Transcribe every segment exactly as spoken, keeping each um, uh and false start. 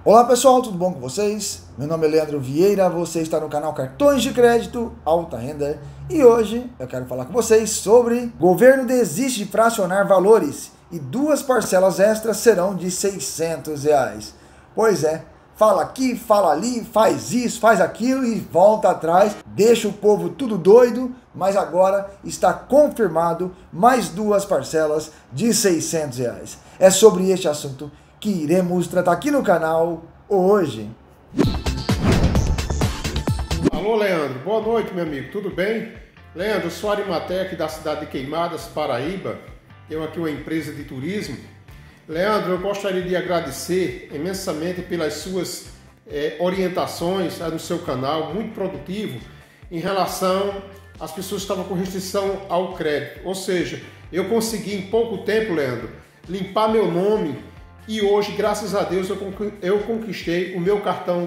Olá pessoal, tudo bom com vocês? Meu nome é Leandro Vieira, você está no canal Cartões de Crédito Alta Renda e hoje eu quero falar com vocês sobre governo desiste de fracionar valores e duas parcelas extras serão de seiscentos reais. Pois é, fala aqui, fala ali, faz isso, faz aquilo e volta atrás, deixa o povo tudo doido, mas agora está confirmado mais duas parcelas de seiscentos reais. É sobre este assunto que iremos tratar aqui no canal hoje. Alô, Leandro. Boa noite, meu amigo. Tudo bem? Leandro, eu sou Arimatec da cidade de Queimadas, Paraíba. Tenho aqui uma empresa de turismo. Leandro, eu gostaria de agradecer imensamente pelas suas eh, orientações no seu canal, muito produtivo, em relação às pessoas que estavam com restrição ao crédito. Ou seja, eu consegui em pouco tempo, Leandro, limpar meu nome. E hoje, graças a Deus, eu conquistei o meu cartão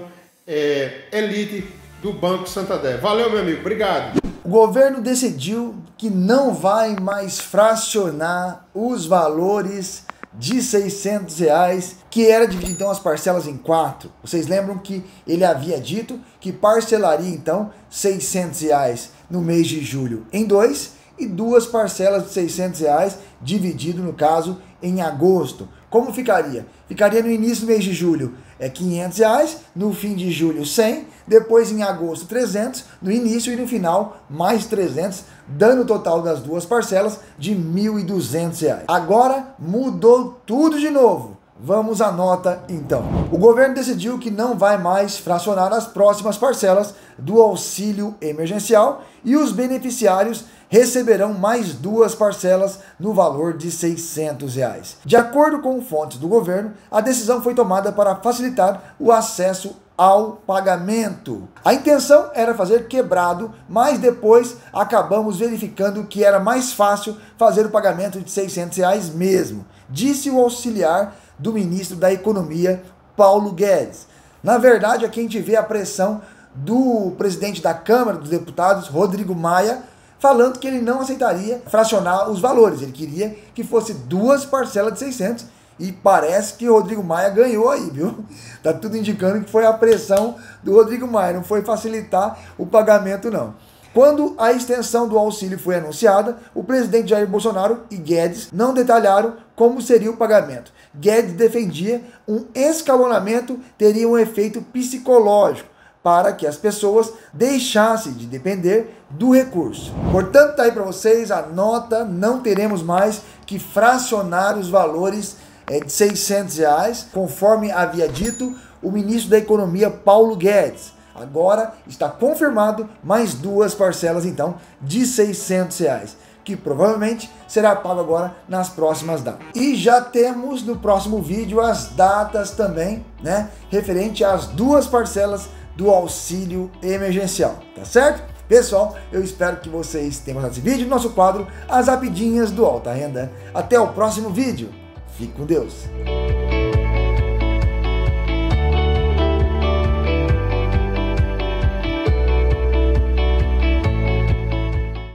é, Elite do Banco Santander. Valeu, meu amigo. Obrigado. O governo decidiu que não vai mais fracionar os valores de seiscentos reais, que era dividir então as parcelas em quatro. Vocês lembram que ele havia dito que parcelaria então seiscentos reais no mês de julho em dois e duas parcelas de seiscentos reais dividido, no caso, em agosto. Como ficaria? Ficaria no início do mês de julho é quinhentos reais, no fim de julho cem, depois em agosto trezentos, no início e no final mais trezentos, dando o total das duas parcelas de mil e duzentos reais. Agora mudou tudo de novo. Vamos à nota então. O governo decidiu que não vai mais fracionar as próximas parcelas do auxílio emergencial e os beneficiários receberão mais duas parcelas no valor de seiscentos reais. De acordo com fontes do governo, a decisão foi tomada para facilitar o acesso ao pagamento. A intenção era fazer quebrado, mas depois acabamos verificando que era mais fácil fazer o pagamento de seiscentos reais mesmo, disse o auxiliar do ministro da Economia, Paulo Guedes. Na verdade, aqui a gente vê a pressão do presidente da Câmara dos Deputados, Rodrigo Maia, falando que ele não aceitaria fracionar os valores. Ele queria que fosse duas parcelas de seiscentos e parece que o Rodrigo Maia ganhou aí, viu? Tá tudo indicando que foi a pressão do Rodrigo Maia, não foi facilitar o pagamento não. Quando a extensão do auxílio foi anunciada, o presidente Jair Bolsonaro e Guedes não detalharam como seria o pagamento. Guedes defendia um escalonamento teria um efeito psicológico para que as pessoas deixassem de depender do recurso. Portanto, tá aí para vocês a nota, não teremos mais que fracionar os valores é, de seiscentos reais, conforme havia dito o ministro da Economia, Paulo Guedes. Agora está confirmado mais duas parcelas, então, de seiscentos reais, que provavelmente será pago agora nas próximas datas. E já temos no próximo vídeo as datas também, né, referente às duas parcelas do auxílio emergencial, tá certo? Pessoal, eu espero que vocês tenham gostado desse vídeo, nosso quadro As Rapidinhas do Alta Renda. Até o próximo vídeo. Fique com Deus.